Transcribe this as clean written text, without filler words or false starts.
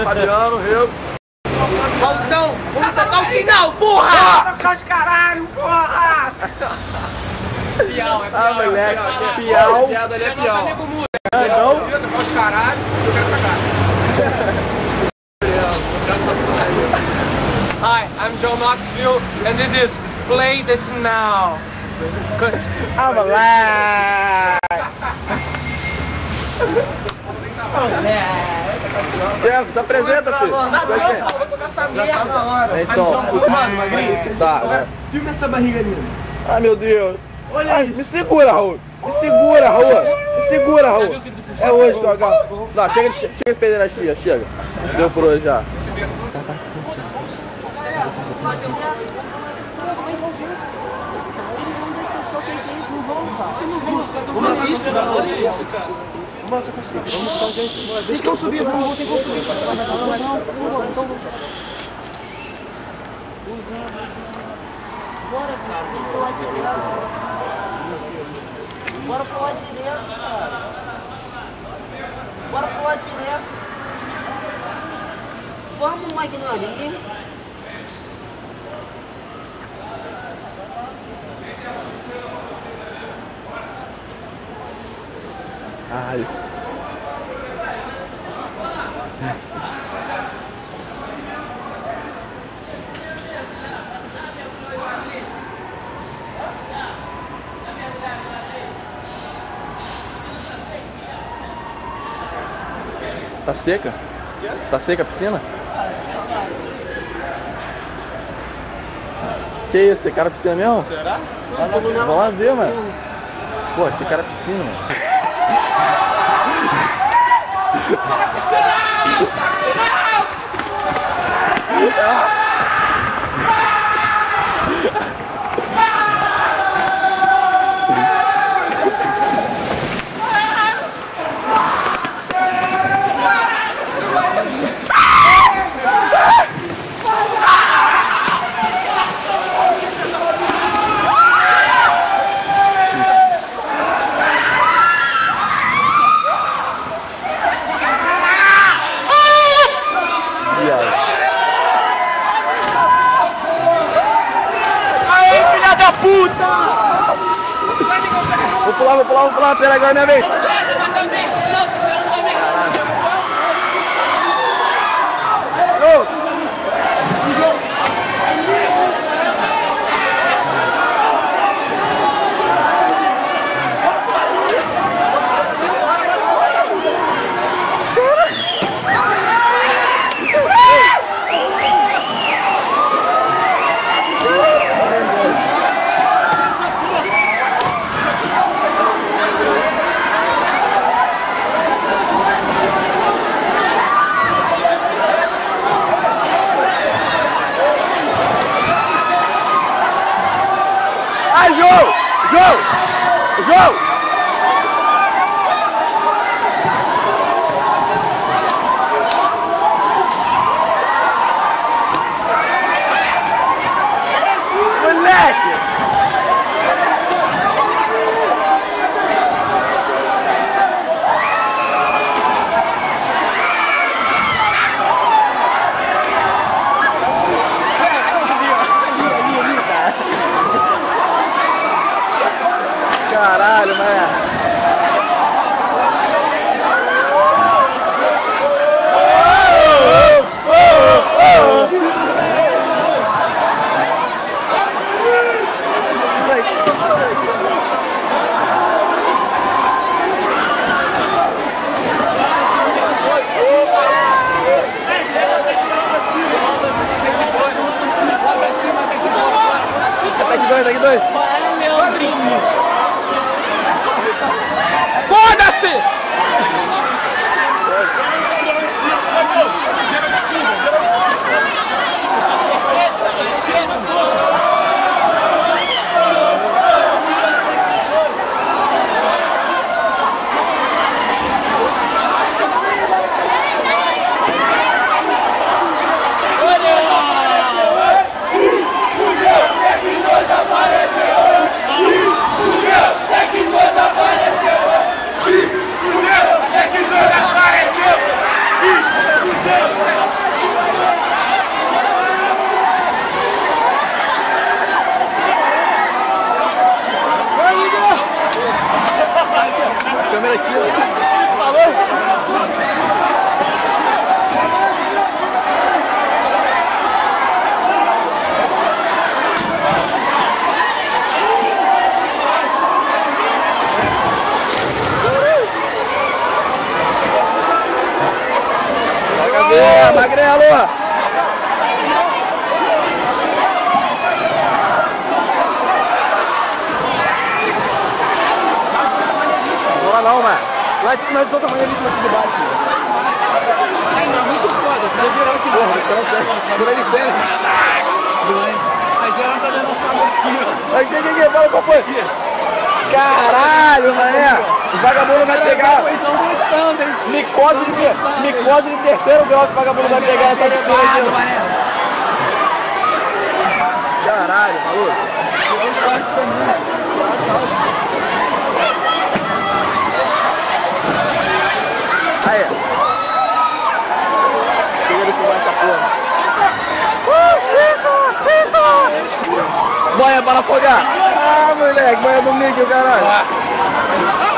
Fabiano, Rego. Pauzão, vamos tocar o sinal, porra! Tocar os caralho, porra! Piau, é piau. Ah, moleque, piau. Viado ali é piau. Nosso amigo muda. Não? Tocar os caralho, eu quero cagar. Hi, I'm Joe Knoxville, and this is Play This Now. Ah, moleque. Tiago, se apresenta, filho. Vou tocar essa merda. Então, mano, magrinho. Tá, vai. Filma essa barriga ali. Ai, meu Deus. Olha isso. Me segura, Raul. Me segura, Raul. Me segura, Raul. É hoje que eu agarro. Não, chega de perder a chia, chega. Deu por hoje já. Olha isso, cara. Deixa eu subir, vamos ter que subir. Bora, cara, vem pro lado direito. Bora pro lado direito, cara. Bora pro lado direto. Vamos, Magnolia. Ai. Tá seca? Tá seca a piscina? Que isso? Você cara a piscina mesmo? Será? Vamos lá ver, mano. Pô, esse cara a piscina, mano. Vou pular, pera agora, minha vez. banheiro aqui. Falou? Magrelo! Não, não, mano. Lá de cima é de outra maneira, aqui de baixo. Ai, não, muito foda. Você virar aqui. Porra, você não tem. Dura de pena. Mas ela tá dando salve aqui, ó. Aqui, fala qual foi? Caralho, mané. O vagabundo vai pegar. Então gostando, hein? Micose de terceiro grau que o vagabundo vai pegar essa piscina aqui. Caralho, maluco. É o shorts também. Aí. Chega de filmar essa porra. Isso! Boia para afogar. Ah, moleque, boia do níquel, caralho.